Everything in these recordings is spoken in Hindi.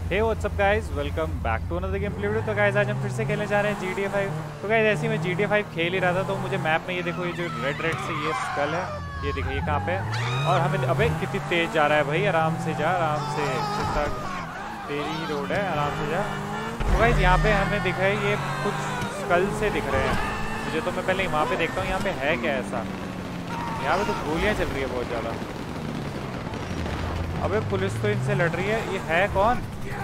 Hey what's up guys, welcome back to another game play video. तो गाइस आज हम फिर से खेलने जा रहे हैं GTA 5। तो गाइस ऐसे ही मैं GTA 5 खेल ही रहा था तो मुझे मैप में ये देखो, ये जो रेड से ये स्कल है, ये देखो ये कहाँ पे है। और हमें अबे कितनी तेज जा रहा है भाई, आराम से जा, आराम से, कितना तेरी ही रोड है, आराम से जा। तो गाइस यहाँ पे हमें दिखा है ये कुछ स्कल से दिख रहे हैं मुझे, तो मैं पहले वहाँ पे देखता हूँ यहाँ पे है क्या ऐसा। यहाँ पे तो गोलियाँ चल रही है बहुत ज़्यादा। अबे पुलिस तो इनसे लड़ रही है, ये है कौन?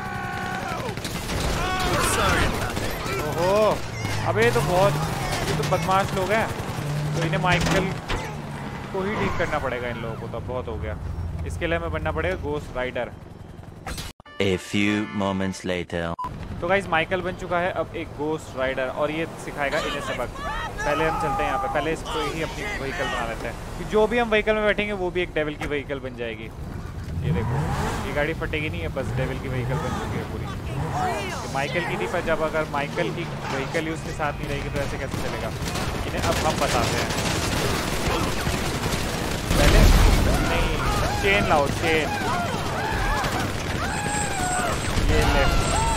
ओहो, अबे ये तो बदमाश लोग हैं, तो इन्हें माइकल को ही ठीक करना पड़ेगा इन लोगों को। तो बहुत हो गया, इसके लिए हमें बनना पड़ेगा ghost rider. A few moments later. तो गाइस माइकल बन चुका है अब एक घोस्ट राइडर और ये सिखाएगा इन्हें सबक। पहले हम चलते हैं यहाँ पे, पहले इसको ही अपनी व्हीकल बना लेते हैं कि जो भी हम व्हीकल में बैठेंगे वो भी एक डेविल की व्हीकल बन जाएगी। ये देखो, ये गाड़ी फटेगी नहीं है, बस डेविल की व्हीकल बन चुकी है पूरी। माइकल की थी, पर जब अगर माइकल की व्हीकल ही उसके साथ नहीं रहेगी तो ऐसे कैसे चलेगा। इन्हें अब हम बताते हैं। पहले नहीं, चेन लाओ, चेन, ये ले।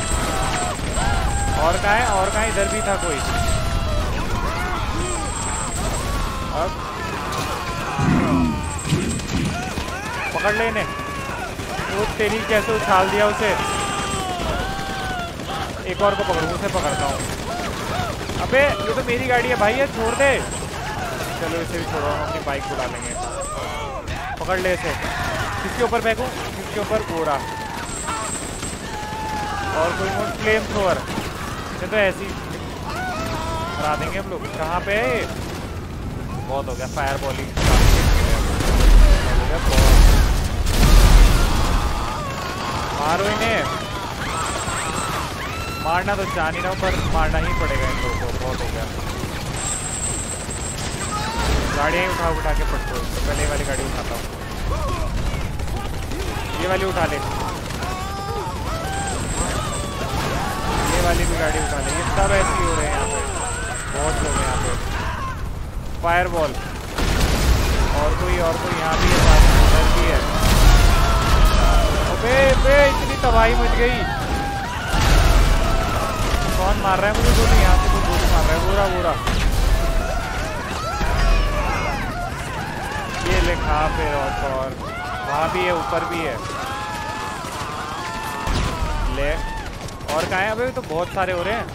और कहाँ है, और कहाँ? इधर भी था कोई। अब पकड़ ले इन्हें। वो तेरी कैसे उछाल दिया उसे। एक और को पकड़ूं, उसे पकड़ता हूँ। अबे ये तो मेरी गाड़ी है भाई, ये छोड़ दे। चलो इसे भी छोड़ो, हम अपनी बाइक उड़ा लेंगे। पकड़ ले इसे। किसके ऊपर फेंकूं? किसके ऊपर? पूरा। और कोई मोड फ्लेम थ्रोअर, इसे तो ऐसी हरा देंगे हम लोग। कहाँ पे है? बहुत हो गया, फायर बॉलिंग मारो इन्हें। मारना तो चाह नहीं रहा हूँ, पर मारना ही पड़ेगा इन लोगों को। बहुत हो गया, गाड़ियाँ ही उठा के पटको। तो पहले ये वाली गाड़ी उठाता हूँ, ये वाली उठा ले, ये वाली भी गाड़ी उठा ले। ये सब ऐसे ही हो रहे हैं यहाँ पे, बहुत लोग हैं यहाँ पे। फायर बॉल, और कोई यहाँ भी है, इधर भी है। अबे इतनी तबाही मच गई। कौन मार रहा है मुझे गोली? यहाँ से कोई गोली मार रहा है। बुरा ये लिखा फिर, और वहाँ भी है, ऊपर भी है। ले, और कहाँ है? अबे तो बहुत सारे हो रहे हैं।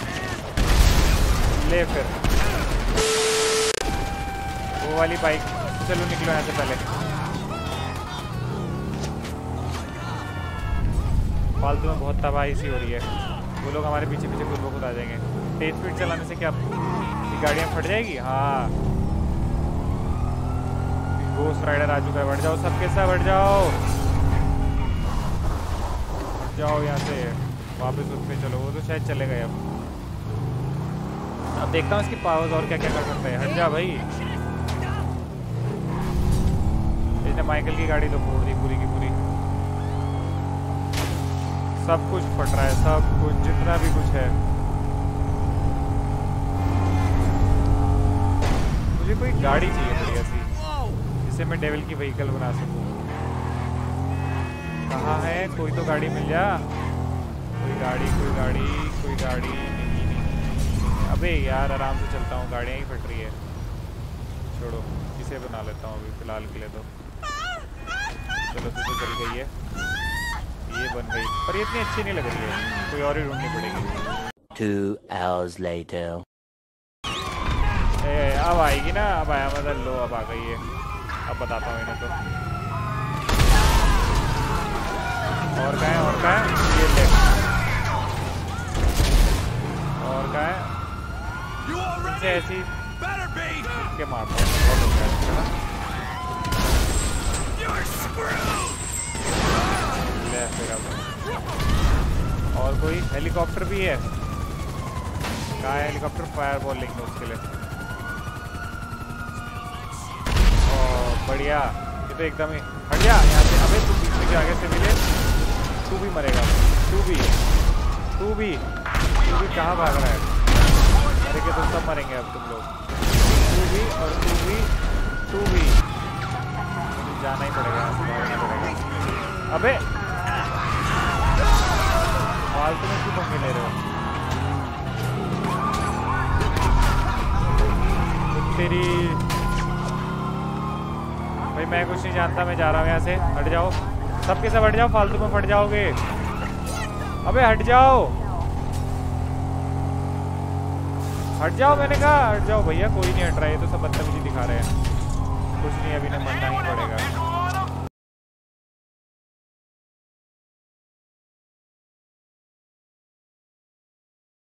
ले फिर वो वाली बाइक। चलो निकलो यहाँ से पहले, फालतू में बहुत तबाही सी हो रही है। वो लोग हमारे पीछे खुद ब खुद आ जाएंगे। तेज स्पीड चलाने से क्या ये गाड़ियाँ फट जाएगी? हाँ, घोस्ट राइडर आ चुका है। बढ़ जाओ, सबके साथ बढ़ जाओ, जाओ यहाँ से वापस उस पे। चलो, वो तो शायद चले गए। अब देखता हूँ इसकी पावर्स और क्या क्या कर सकता है। हट जा भाई। इसने माइकल की गाड़ी तो फोड़ दी पूरी की पूरी। सब कुछ फट रहा है, सब कुछ, जितना भी कुछ है। मुझे कोई गाड़ी चाहिए बढ़िया सी, जिससे मैं डेविल की व्हीकल बना सकूं। कहाँ है? कोई तो गाड़ी मिल जा। कोई गाड़ी नहीं। अबे यार, आराम से चलता हूँ, गाड़ियाँ ही फट रही है। छोड़ो, इसे बना लेता हूँ अभी फिलहाल के लिए तो। चलो, तो जल गई है, ये बन गई, पर ये इतनी अच्छी नहीं लग रही है। कोई और ही ढूंढनी पड़ेगी। 2 hours later. अब आएगी ना, अब आया मतलब। लो, अब आ गई है। अब बताता हूँ इन्हें तो। और कहाँ है? ये ले। और कहाँ है? इनसे ऐसी के मारता हूँ। बहुत हो गया फिर। और कोई हेलीकॉप्टर भी है। कहाँ है हेलीकॉप्टर? फायर बॉल लेंगे उसके लिए। बढ़िया, ये तो एकदम ही। हट जा यहाँ से। अबे तू बीच के आगे से मिले, तू भी मरेगा। तू भी कहाँ भाग रहा है? अरे के तो सब मरेंगे अब तुम लोग। तू भी, और तू भी। जाना ही पड़ेगा, भागना पड़ेगा। अबे फालतू में क्यों पंगे ले रहे हो? तेरी भाई मैं कुछ नहीं जानता, मैं जा रहा हूँ यहाँ से। हट जाओ सबके सब, हट जाओ, फालतू में फट जाओगे। अबे हट जाओ, हट जाओ, मैंने कहा हट जाओ भैया। कोई नहीं हट रहा है, ये तो सब बदतमीजी दिखा रहे हैं।